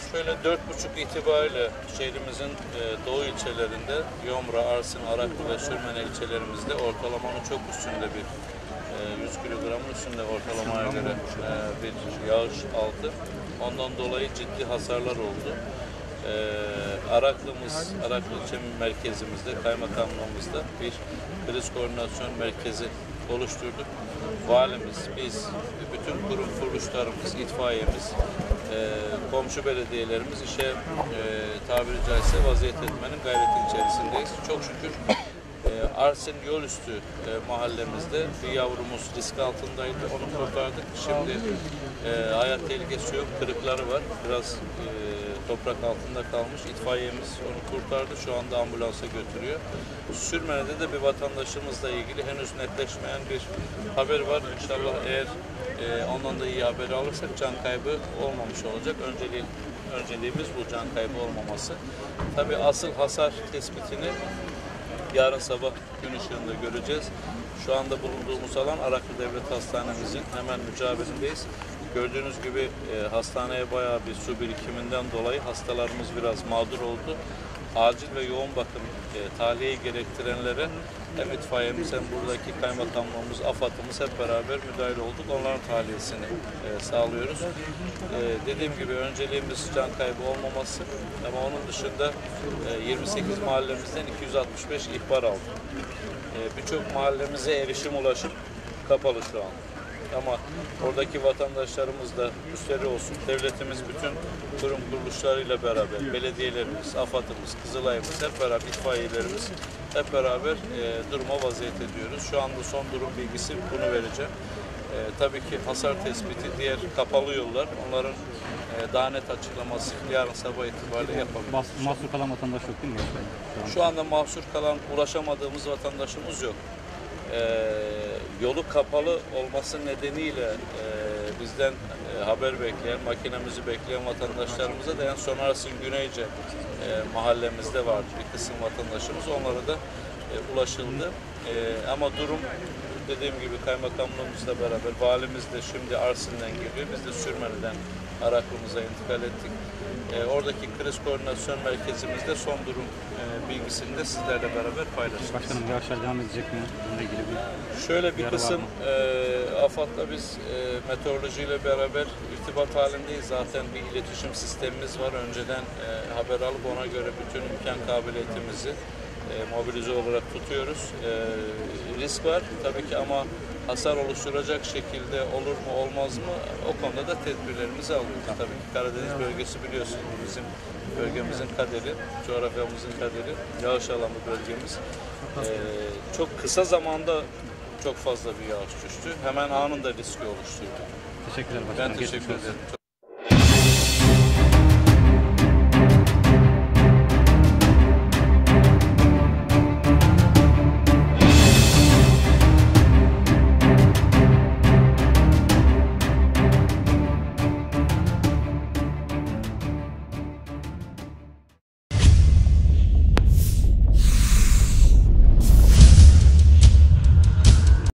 Şöyle 4.30 itibariyle şehrimizin doğu ilçelerinde Yomra, Arsin, Araklı ve Sürmene ilçelerimizde ortalamanın çok üstünde bir 100 kilogramın üstünde ortalamaya göre bir yağış aldı. Ondan dolayı ciddi hasarlar oldu. Araklı ilçe merkezimizde, kaymakamlığımızda bir kriz koordinasyon merkezi oluşturduk. Valimiz, biz, bütün kurum kuruluşlarımız, itfaiyemiz, komşu belediyelerimiz işe tabiri caizse vaziyet etmenin gayreti içerisindeyiz. Çok şükür Arsin Yolüstü mahallemizde bir yavrumuz risk altındaydı. Onu kurtardık. Şimdi hayat tehlikesi yok, kırıkları var. Biraz toprak altında kalmış. İtfaiyemiz onu kurtardı. Şu anda ambulansa götürüyor. Sürmene'de de bir vatandaşımızla ilgili henüz netleşmeyen bir haber var. İnşallah eğer ondan da iyi haberi alırsak can kaybı olmamış olacak. Önceliğimiz bu, can kaybı olmaması. Tabii asıl hasar tespitini yarın sabah gün ışığında göreceğiz. Şu anda bulunduğumuz alan Araklı Devlet Hastanemizin hemen mücavirindeyiz. Gördüğünüz gibi hastaneye bayağı bir su birikiminden dolayı hastalarımız biraz mağdur oldu. Acil ve yoğun bakım tahliyeyi gerektirenlere hem itfaiyemiz hem buradaki kaymakamlığımız, AFAD'ımız hep beraber müdahale olduk. Onların tahliyesini sağlıyoruz. Dediğim gibi önceliğimiz can kaybı olmaması ama onun dışında 28 mahallemizden 265 ihbar aldık. Birçok mahallemize erişim ulaşım kapalı şu an. Ama oradaki vatandaşlarımız da üstleri olsun, devletimiz bütün kurum kuruluşlarıyla beraber, belediyelerimiz, AFAD'ımız, Kızılay'ımız hep beraber, itfaiyelerimiz hep beraber duruma vaziyet ediyoruz. Şu anda son durum bilgisi bunu vereceğim. Tabii ki hasar tespiti, diğer kapalı yollar, onların daha net açıklaması yarın sabah itibariyle yapabiliriz. Mahsur kalan vatandaş yok değil mi? Şu anda mahsur kalan, ulaşamadığımız vatandaşımız yok. Yolu kapalı olması nedeniyle bizden haber bekleyen, makinemizi bekleyen vatandaşlarımıza da en son Arsin Güneyce mahallemizde vardı bir kısım vatandaşımız. Onlara da ulaşıldı. Ama durum dediğim gibi kaymakamlığımızla beraber, valimiz de şimdi Arsin'den geliyor. Biz de Sürmene'den Araklımıza intikal ettik. Oradaki kriz koordinasyon merkezimizde son durum bilgisini de sizlerle beraber paylaşacağız. Başkanım yağışlar devam edecek mi? Bununla ilgili bir şöyle bir kısım AFAD'la biz meteorolojiyle beraber irtibat halindeyiz. Zaten bir iletişim sistemimiz var. Önceden haber alıp ona göre bütün imkan kabiliyetimizi mobilize olarak tutuyoruz. Risk var tabii ki ama hasar oluşturacak şekilde olur mu olmaz mı o konuda da tedbirlerimizi alıyoruz. Tabii ki Karadeniz bölgesi biliyorsunuz bizim bölgemizin kaderi, coğrafyamızın kaderi, yağış alanı bölgemiz. Çok kısa zamanda çok fazla bir yağış düştü. Hemen anında riski oluşturdu. teşekkürler başkanım. Ben teşekkür ederim.